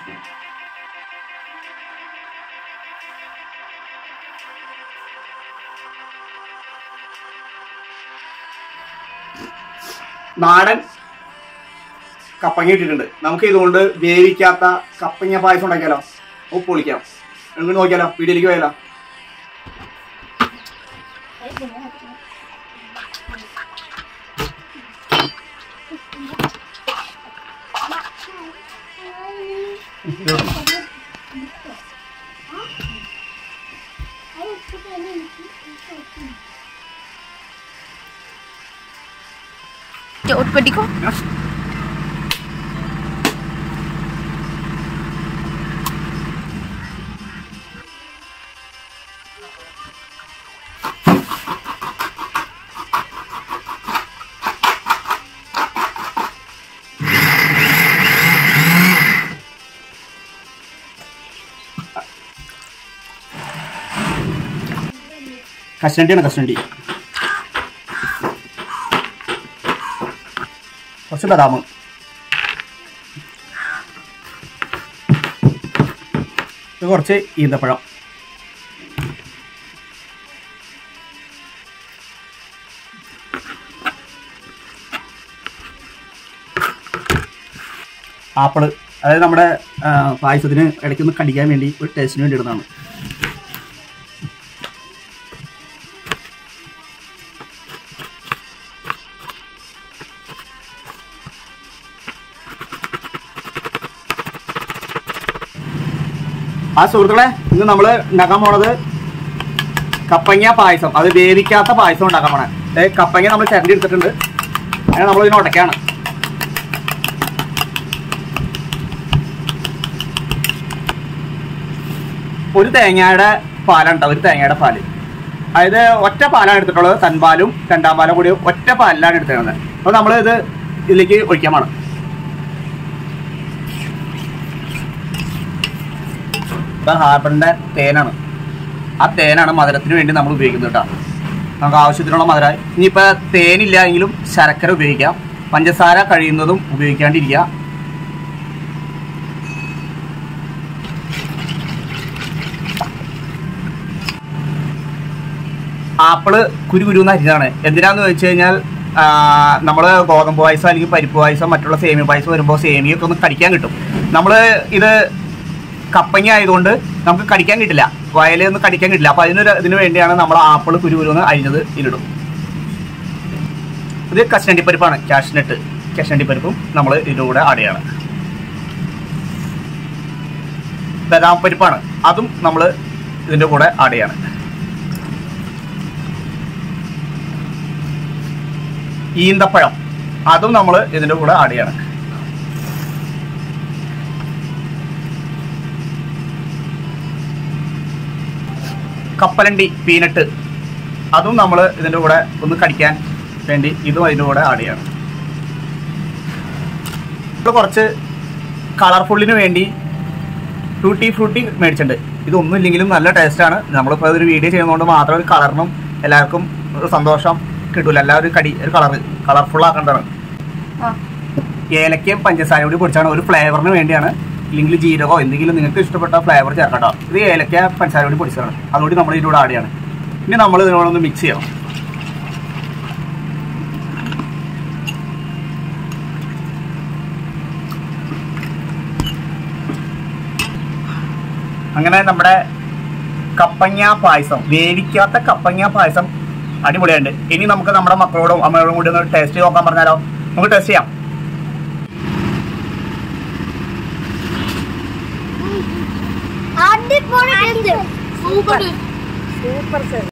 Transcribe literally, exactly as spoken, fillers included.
നാടൻ കപ്പങ്ങ ഇട്ടിട്ടുണ്ട്. നമുക്ക് ഇതുകൊണ്ട് വേവിക്കാത്ത കപ്പങ്ങ പായസം ഉണ്ടാക്കിയാലോ? ഉപ്പ് പൊളിക്കാം. നമുക്ക് നോക്കിയാലോ? വീഡിയോയിലേക്ക് പോയാലോ? Utpatiko? കശണ്ടിയാണ് കശണ്ടി. കുറച്ച് ബദാം, കുറച്ച് ഈന്തപ്പഴം, ആപ്പിള്. അതായത് നമ്മുടെ പായസത്തിന് ഇടയ്ക്കൊന്ന് കടിക്കാൻ വേണ്ടി ഒരു ടേസ്റ്റിന് വേണ്ടി ഇടുന്നതാണ്. ആ സുഹൃത്തുക്കളെ, ഇന്ന് നമ്മൾ ഉണ്ടാക്കാൻ പോണത് കപ്പങ്ങ പായസം. അത് വേവിക്കാത്ത പായസം ഉണ്ടാക്കാൻ പോണേ. അതായത് കപ്പങ്ങ നമ്മൾ ചിരണ്ടി എടുത്തിട്ടുണ്ട്. അങ്ങനെ നമ്മൾ ഇതിനെ ഉടയ്ക്കാണ്. ഒരു തേങ്ങയുടെ പാലുണ്ടാവും, ഒരു തേങ്ങയുടെ പാല്. അതായത് ഒറ്റ പാലാണ് എടുത്തിട്ടുള്ളത്. തൻപാലും രണ്ടാം പാലും കൂടി ഒറ്റ പാലിലാണ് എടുത്തിരുന്നത്. അപ്പോൾ നമ്മൾ ഇത് ഇതിലേക്ക് ഒഴിക്കാൻ വേണം. ഇപ്പം ഹാർബറിൻ്റെ തേനാണ്. ആ തേനാണ് മധുരത്തിന് വേണ്ടി നമ്മൾ ഉപയോഗിക്കുന്നത് കേട്ടോ. നമുക്ക് ആവശ്യത്തിനുള്ള മധുരം. ഇനിയിപ്പോൾ തേനില്ല എങ്കിലും ശർക്കര ഉപയോഗിക്കാം. പഞ്ചസാര കഴിയുന്നതും ഉപയോഗിക്കാണ്ടിരിക്കുക. ആപ്പിള് കുരു കുരുന്ന് അരിഞ്ഞാണ്. എന്തിനാന്ന് വെച്ച് കഴിഞ്ഞാൽ നമ്മൾ ഗോതമ്പ് പായസം അല്ലെങ്കിൽ പരിപ്പ് പായസം മറ്റുള്ള സേമിയ പായസം വരുമ്പോൾ സേമിയൊക്കെ ഒന്ന് കടിക്കാൻ കിട്ടും. നമ്മൾ ഇത് കപ്പങ്ങ ആയതുകൊണ്ട് നമുക്ക് കടിക്കാൻ കിട്ടില്ല, വയലൊന്നും കടിക്കാൻ കിട്ടില്ല. അപ്പോൾ അതിനൊരു ഇതിന് വേണ്ടിയാണ് നമ്മൾ ആപ്പിൾ കുരു കുരുന്ന് അരിഞ്ഞത് ഇതിലിടും. ഇത് കശണ്ടിപ്പരിപ്പാണ്, കാഷ്നട്ട് കശണ്ടിപ്പരിപ്പും നമ്മൾ ഇതിൻ്റെ കൂടെ ആഡ് ചെയ്യണം. ബദാം പരിപ്പാണ്, അതും നമ്മൾ ഇതിൻ്റെ കൂടെ ആഡ് ചെയ്യണം. ഈന്തപ്പഴം, അതും നമ്മൾ ഇതിൻ്റെ കൂടെ ആഡ് ചെയ്യണം. കപ്പലണ്ടി പീനട്ട്, അതും നമ്മൾ ഇതിൻ്റെ കൂടെ ഒന്ന് കടിക്കാൻ വേണ്ടി ഇതും അതിൻ്റെ കൂടെ ആഡ് ചെയ്യണം. ഇപ്പോൾ കുറച്ച് കളർഫുള്ളിന് വേണ്ടി ടൂട്ടി ഫ്രൂട്ടി മേടിച്ചിട്ടുണ്ട്. ഇതൊന്നും ഇല്ലെങ്കിലും നല്ല ടേസ്റ്റാണ്. നമ്മളിപ്പോൾ അതൊരു വീഡിയോ ചെയ്യുന്നതുകൊണ്ട് മാത്രം ഒരു കളറിനും എല്ലാവർക്കും ഒരു സന്തോഷം കിട്ടില്ല. എല്ലാവരും കടി ഒരു കളറ് കളർഫുൾ ആക്കേണ്ടതാണ്. ഏലക്കയും പഞ്ചസാരയും കൂടി പൊടിച്ചാണ്, ഒരു ഫ്ലേവറിന് വേണ്ടിയാണ്. ഇല്ലെങ്കിൽ ജീരകോ എന്തെങ്കിലും നിങ്ങൾക്ക് ഇഷ്ടപ്പെട്ട ഫ്ലേവർ ചേർക്കാം കേട്ടോ. ഇത് ഏലക്ക പഞ്ചസാര കൂടി പൊടിച്ചതാണ്, അതുകൂടി നമ്മൾ ഇതിലൂടെ ആഡ് ചെയ്യണം. ഇനി നമ്മൾ ഇതിനോടൊന്ന് മിക്സ് ചെയ്യണം. അങ്ങനെ നമ്മുടെ കപ്പങ്ങ പായസം, വേവിക്കാത്ത കപ്പങ്ങ പായസം അടിപൊളിയുണ്ട്. ഇനി നമുക്ക് നമ്മുടെ മക്കളോടും അമ്മയോടും കൂടി ഒന്ന് ടേസ്റ്റ് നോക്കാൻ പറഞ്ഞാലോ? നമുക്ക് ടേസ്റ്റ് ചെയ്യാം. Super. Super.